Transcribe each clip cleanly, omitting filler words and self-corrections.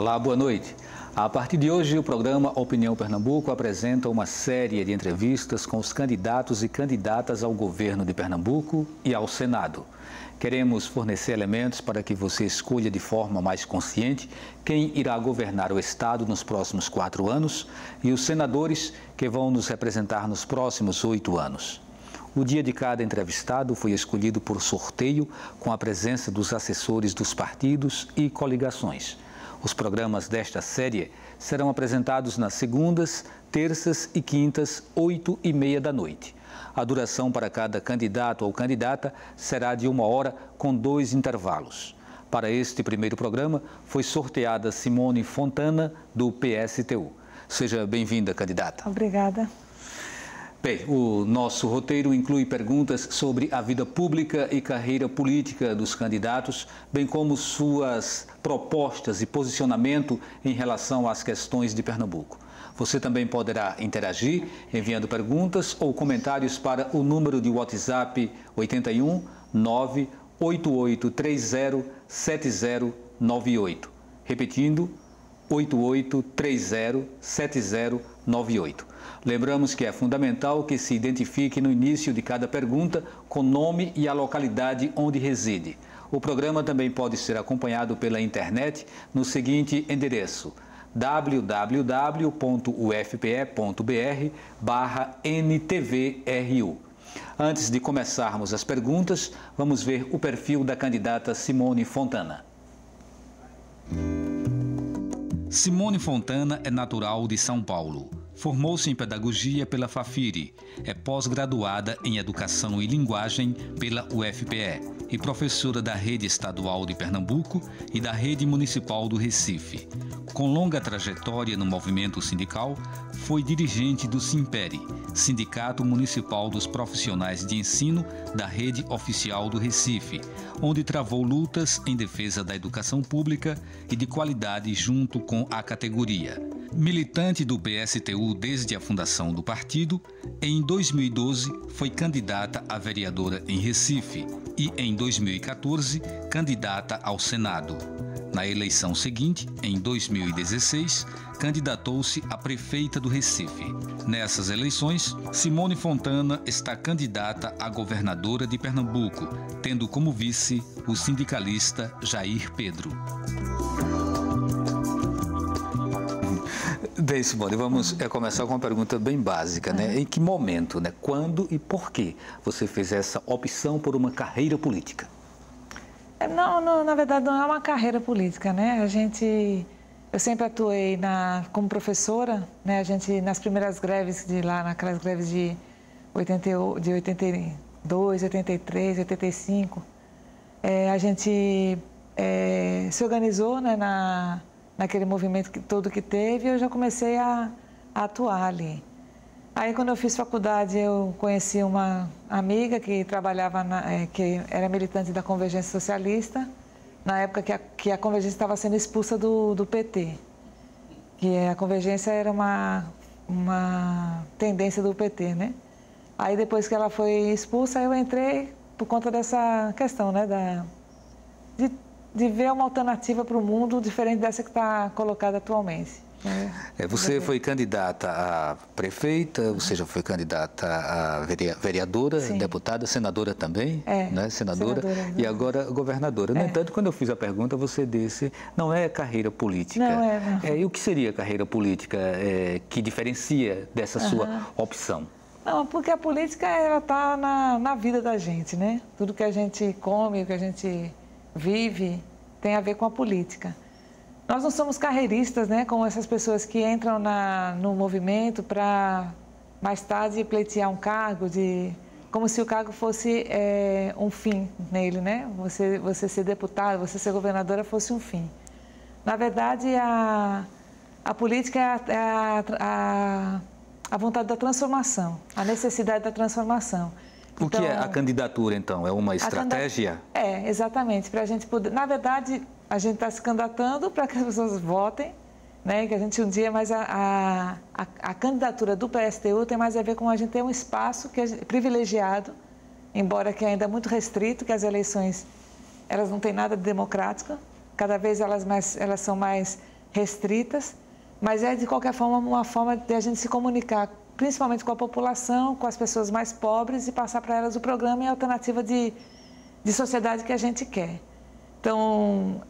Olá, boa noite. A partir de hoje, o programa Opinião Pernambuco apresenta uma série de entrevistas com os candidatos e candidatas ao governo de Pernambuco e ao Senado. Queremos fornecer elementos para que você escolha de forma mais consciente quem irá governar o Estado nos próximos 4 anos e os senadores que vão nos representar nos próximos 8 anos. O dia de cada entrevistado foi escolhido por sorteio com a presença dos assessores dos partidos e coligações. Os programas desta série serão apresentados nas segundas, terças e quintas, 8h30 da noite. A duração para cada candidato ou candidata será de 1 hora com 2 intervalos. Para este primeiro programa, foi sorteada Simone Fontana, do PSTU. Seja bem-vinda, candidata. Obrigada. Bem, o nosso roteiro inclui perguntas sobre a vida pública e carreira política dos candidatos, bem como suas propostas e posicionamento em relação às questões de Pernambuco. Você também poderá interagir enviando perguntas ou comentários para o número de WhatsApp 81 98830 7098. Repetindo, 8830 7098. Lembramos que é fundamental que se identifique no início de cada pergunta com nome e a localidade onde reside. O programa também pode ser acompanhado pela internet no seguinte endereço: www.ufpe.br/NTVRU. Antes de começarmos as perguntas, vamos ver o perfil da candidata Simone Fontana. Simone Fontana é natural de São Paulo. Formou-se em Pedagogia pela Fafiri, é pós-graduada em Educação e Linguagem pela UFPE e professora da Rede Estadual de Pernambuco e da Rede Municipal do Recife. Com longa trajetória no movimento sindical, foi dirigente do Simpere, Sindicato Municipal dos Profissionais de Ensino da Rede Oficial do Recife, onde travou lutas em defesa da educação pública e de qualidade junto com a categoria. Militante do PSTU desde a fundação do partido, em 2012 foi candidata a vereadora em Recife e, em 2014, candidata ao Senado. Na eleição seguinte, em 2016, candidatou-se a prefeita do Recife. Nessas eleições, Simone Fontana está candidata a governadora de Pernambuco, tendo como vice o sindicalista Jair Pedro. Bem, Simone, vamos começar com uma pergunta bem básica, né? Em que momento, né? Quando e por que você fez essa opção por uma carreira política? Não, na verdade não é uma carreira política, né? Eu sempre atuei como professora, né? A gente, nas primeiras greves naquelas greves de 82, 83, 85, a gente se organizou, né, naquele movimento todo que teve, eu já comecei a atuar ali. Aí, quando eu fiz faculdade, eu conheci uma amiga que trabalhava, que era militante da Convergência Socialista, na época que a Convergência estava sendo expulsa do PT. Que a Convergência era uma tendência do PT, né? Aí, depois que ela foi expulsa, eu entrei por conta dessa questão, né, de ver uma alternativa para o mundo diferente dessa que está colocada atualmente. Você foi candidata a prefeita, você já foi candidata a vereadora, sim, deputada, senadora também, né? Senadora e agora governadora. No entanto, quando eu fiz a pergunta, você disse, não é carreira política. Não. E o que seria carreira política que diferencia dessa sua opção? Não, porque a política está na vida da gente, né? Tudo que a gente come, o que a gente vive, tem a ver com a política. Nós não somos carreiristas, né, como essas pessoas que entram no movimento para mais tarde pleitear um cargo, como se o cargo fosse um fim nele, né? Você ser deputado, você ser governadora fosse um fim. Na verdade, a política é a vontade da transformação, a necessidade da transformação. O que é a candidatura, então? É uma estratégia? Exatamente. Para a gente poder... Na verdade, a gente está se candidatando para que as pessoas votem, né? Que a gente um dia... Mas a candidatura do PSTU tem mais a ver com a gente ter um espaço privilegiado, embora que ainda é muito restrito, que as eleições elas não têm nada de democrática. Cada vez elas são mais restritas, mas é, de qualquer forma, uma forma de a gente se comunicar, principalmente com a população, com as pessoas mais pobres, e passar para elas o programa e a alternativa de sociedade que a gente quer. Então,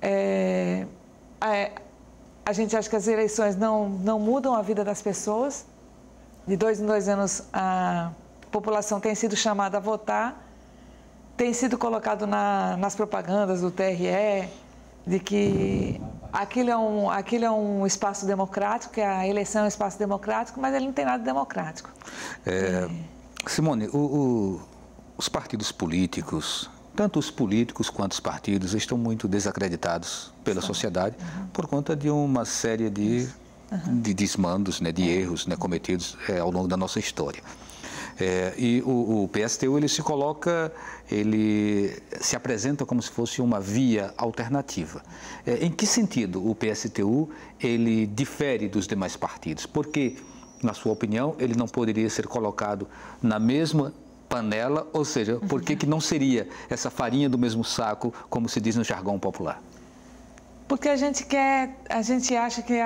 a gente acha que as eleições não mudam a vida das pessoas. De 2 em 2 anos, a população tem sido chamada a votar, tem sido colocado nas propagandas do TRE, de que aquilo é um espaço democrático, que a eleição é um espaço democrático, mas ele não tem nada democrático. Simone, os partidos políticos, tanto os políticos quanto os partidos, estão muito desacreditados pela sociedade por conta de uma série de desmandos, né, de erros, né, cometidos ao longo da nossa história. E o PSTU, ele se apresenta como se fosse uma via alternativa. Em que sentido o PSTU ele difere dos demais partidos? Porque, na sua opinião, ele não poderia ser colocado na mesma panela, ou seja, por que não seria essa farinha do mesmo saco, como se diz no jargão popular? Porque a gente acha que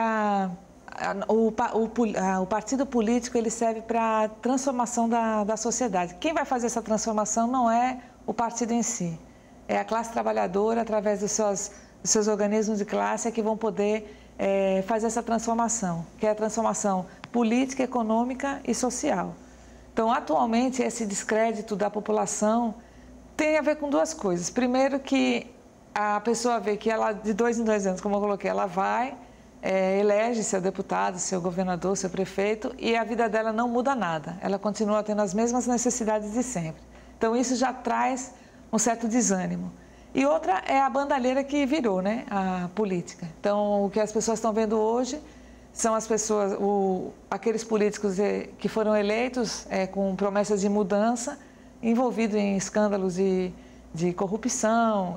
o partido político ele serve para a transformação da sociedade. Quem vai fazer essa transformação não é o partido em si, é a classe trabalhadora, através dos seus organismos de classe, que vão poder fazer essa transformação, que é a transformação política, econômica e social. Então, atualmente, esse descrédito da população tem a ver com duas coisas. Primeiro, que a pessoa vê que ela, de 2 em 2 anos, como eu coloquei, ela vai, elege seu deputado, seu governador, seu prefeito, e a vida dela não muda nada. Ela continua tendo as mesmas necessidades de sempre. Então, isso já traz um certo desânimo. E outra é a bandalheira que virou, né, a política. Então, o que as pessoas estão vendo hoje são as pessoas, aqueles políticos que foram eleitos com promessas de mudança, envolvidos em escândalos de corrupção,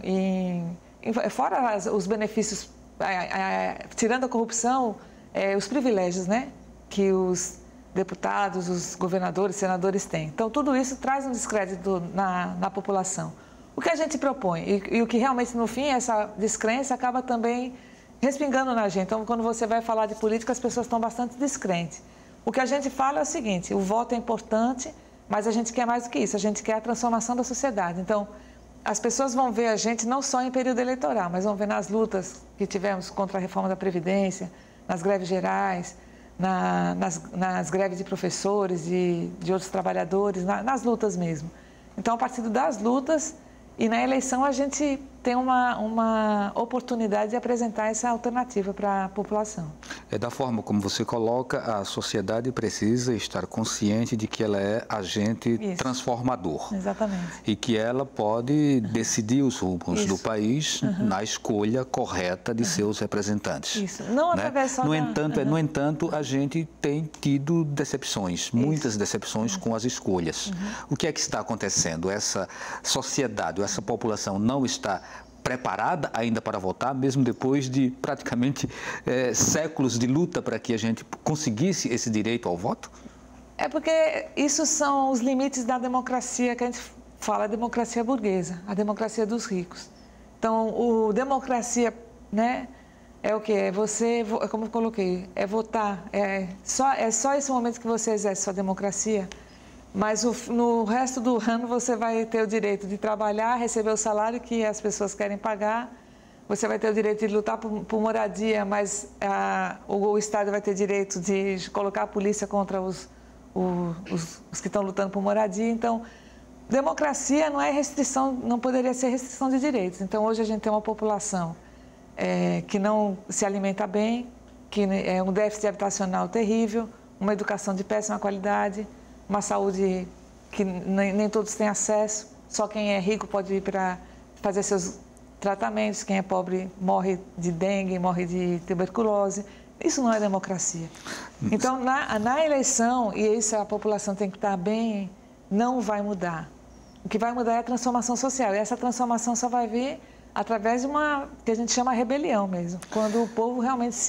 fora os benefícios, tirando a corrupção, os privilégios, né, que os deputados, os governadores, senadores têm. Então, tudo isso traz um descrédito na população. O que a gente propõe, e o que realmente, no fim, essa descrença acaba também respingando na gente. Então, quando você vai falar de política, as pessoas estão bastante descrentes. O que a gente fala é o seguinte: o voto é importante, mas a gente quer mais do que isso, a gente quer a transformação da sociedade. Então, as pessoas vão ver a gente não só em período eleitoral, mas vão ver nas lutas que tivemos contra a reforma da Previdência, nas greves gerais, nas greves de professores e de outros trabalhadores, nas lutas mesmo. Então, a partir das lutas e na eleição, a gente tem uma oportunidade de apresentar essa alternativa para a população. Da forma como você coloca, a sociedade precisa estar consciente de que ela é agente transformador. Exatamente. E que ela pode decidir os rumos do país na escolha correta de seus representantes. Isso. Não através só no entanto, a gente tem tido decepções, muitas decepções com as escolhas. O que é que está acontecendo? Essa sociedade, essa população não está preparada ainda para votar, mesmo depois de praticamente séculos de luta para que a gente conseguisse esse direito ao voto? É porque isso são os limites da democracia que a gente fala, a democracia burguesa, a democracia dos ricos. Então, democracia, né, é o quê? É você, como eu coloquei, é votar, é só esse momento que você exerce sua democracia. Mas no resto do ano você vai ter o direito de trabalhar, receber o salário que as pessoas querem pagar. Você vai ter o direito de lutar por moradia, mas o Estado vai ter direito de colocar a polícia contra os que estão lutando por moradia. Então, democracia não é restrição, não poderia ser restrição de direitos. Então, hoje a gente tem uma população que não se alimenta bem, que é um déficit habitacional terrível, uma educação de péssima qualidade, uma saúde que nem todos têm acesso, só quem é rico pode ir para fazer seus tratamentos, quem é pobre morre de dengue, morre de tuberculose. Isso não é democracia. Então, na eleição, e isso a população tem que estar bem, não vai mudar. O que vai mudar é a transformação social, e essa transformação só vai vir através de uma, que a gente chama rebelião mesmo, quando o povo realmente se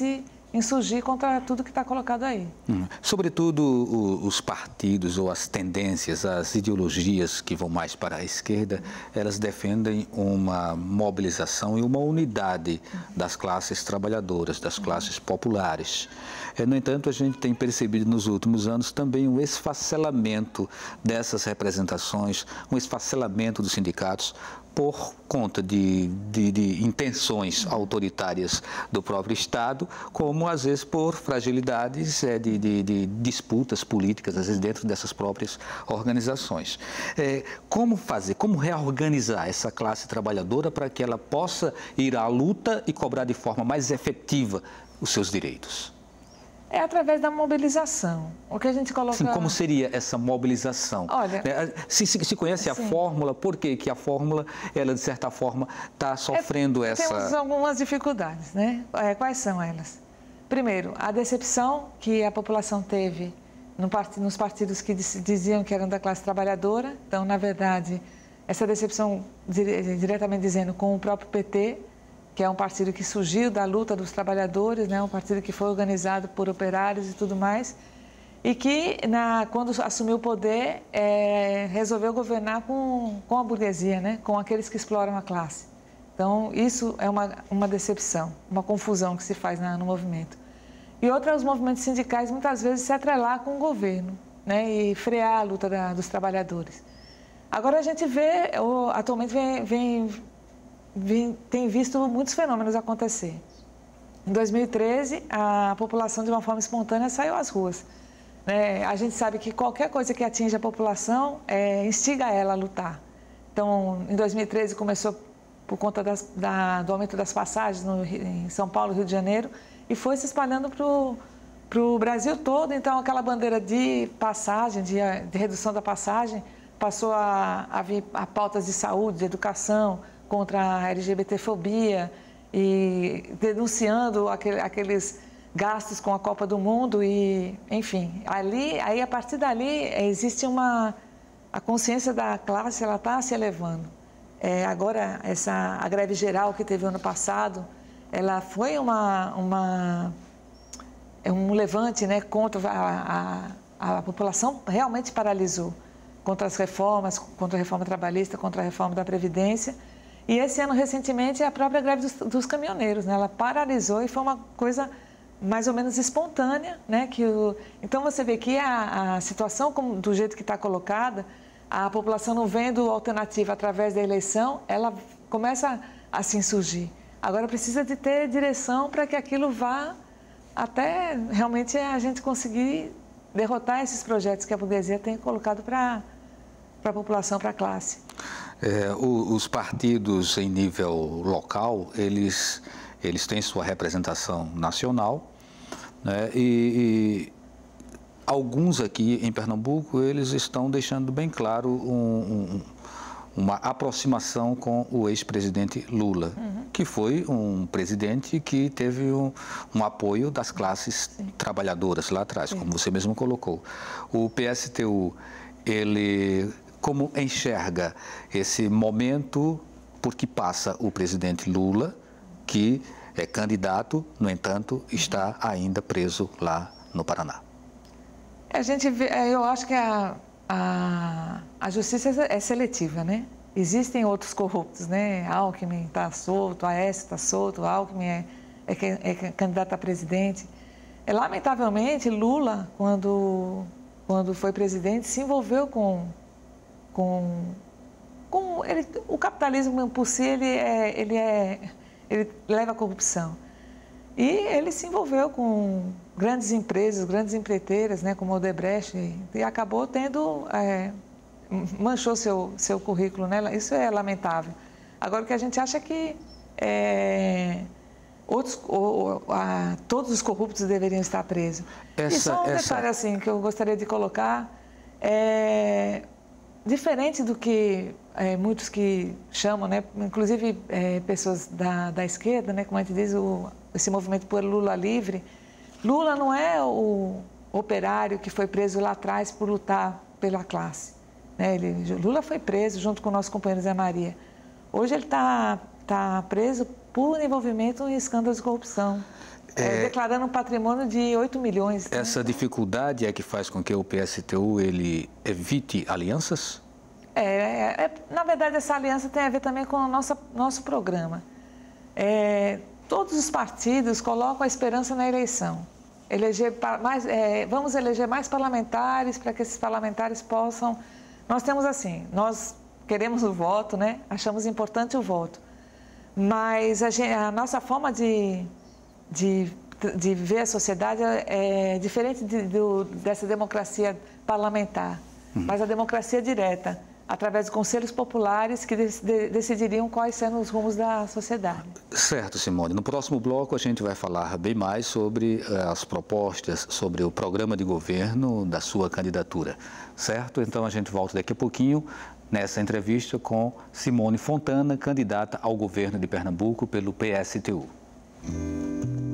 insurgir contra tudo que está colocado aí. Sobretudo os partidos ou as tendências, as ideologias que vão mais para a esquerda, elas defendem uma mobilização e uma unidade das classes trabalhadoras, das classes populares. No entanto, a gente tem percebido nos últimos anos também um esfacelamento dessas representações, um esfacelamento dos sindicatos por conta de intenções autoritárias do próprio Estado, como às vezes por fragilidades de disputas políticas, às vezes dentro dessas próprias organizações. Como fazer, como reorganizar essa classe trabalhadora para que ela possa ir à luta e cobrar de forma mais efetiva os seus direitos? É através da mobilização. O que a gente coloca... Sim, como seria essa mobilização? Olha... Se conhece a fórmula, por que a fórmula, ela de certa forma, está sofrendo essa... Temos algumas dificuldades, né? Quais são elas? Primeiro, a decepção que a população teve nos partidos que diziam que eram da classe trabalhadora. Então, na verdade, essa decepção, diretamente dizendo, com o próprio PT, que é um partido que surgiu da luta dos trabalhadores, né? Um partido que foi organizado por operários e tudo mais, e que, quando assumiu o poder, resolveu governar com a burguesia, né? Com aqueles que exploram a classe. Então, isso é uma decepção, uma confusão que se faz no movimento. E outra, os movimentos sindicais muitas vezes se atrelar com o governo, né? E frear a luta dos trabalhadores. Agora a gente vê, atualmente tem visto muitos fenômenos acontecer. Em 2013, a população, de uma forma espontânea, saiu às ruas. A gente sabe que qualquer coisa que atinge a população instiga ela a lutar. Então, em 2013, começou por conta do aumento das passagens em São Paulo e Rio de Janeiro, e foi se espalhando para o Brasil todo. Então, aquela bandeira de passagem, de redução da passagem, passou a vir a pautas de saúde, de educação, contra a LGBTfobia, e denunciando aqueles gastos com a Copa do Mundo, e enfim, aí a partir dali existe a consciência da classe, ela está se elevando. Agora, a greve geral que teve ano passado, ela foi um levante, né, contra a população, realmente paralisou, contra as reformas, contra a reforma trabalhista, contra a reforma da Previdência. E esse ano, recentemente, a própria greve dos caminhoneiros, né? Ela paralisou e foi uma coisa mais ou menos espontânea, né? Então, você vê que a situação, do jeito que está colocada, a população não vendo alternativa através da eleição, ela começa a se insurgir. Agora, precisa de ter direção para que aquilo vá até realmente a gente conseguir derrotar esses projetos que a burguesia tem colocado para a população, para a classe. Os partidos em nível local, eles têm sua representação nacional, né? E alguns aqui em Pernambuco, eles estão deixando bem claro uma aproximação com o ex-presidente Lula, que foi um presidente que teve um apoio das classes trabalhadoras lá atrás, como você mesmo colocou. O PSTU, ele... Como enxerga esse momento por que passa o presidente Lula, que é candidato, no entanto, está ainda preso lá no Paraná? A gente vê, eu acho que a justiça é seletiva, né? Existem outros corruptos, né? Alckmin está solto, Aécio está solto, Alckmin é candidato a presidente. Lamentavelmente, Lula, quando foi presidente, se envolveu o capitalismo por si, ele leva à corrupção. E ele se envolveu com grandes empresas, grandes empreiteiras, né, como a Odebrecht, e acabou manchou seu currículo, né? Isso é lamentável. Agora, o que a gente acha é que todos os corruptos deveriam estar presos. E só um detalhe assim, que eu gostaria de colocar, diferente do que muitos que chamam, né, inclusive pessoas da esquerda, né, como a gente diz, esse movimento por Lula livre. Lula não é o operário que foi preso lá atrás por lutar pela classe, né? Lula foi preso junto com o nosso companheiro Zé Maria. Hoje ele está preso por envolvimento em escândalos de corrupção. declarando um patrimônio de 8 milhões. Essa dificuldade é que faz com que o PSTU ele evite alianças? Na verdade, essa aliança tem a ver também com o nosso programa. Todos os partidos colocam a esperança na eleição. Vamos eleger mais parlamentares para que esses parlamentares possam... Nós temos assim, nós queremos o voto, né? Achamos importante o voto, mas a nossa forma de ver a sociedade é diferente dessa democracia parlamentar, mas a democracia direta, através de conselhos populares que decidiriam quais serão os rumos da sociedade. Certo, Simone. No próximo bloco a gente vai falar bem mais sobre as propostas, sobre o programa de governo da sua candidatura, certo? Então a gente volta daqui a pouquinho nessa entrevista com Simone Fontana, candidata ao governo de Pernambuco pelo PSTU.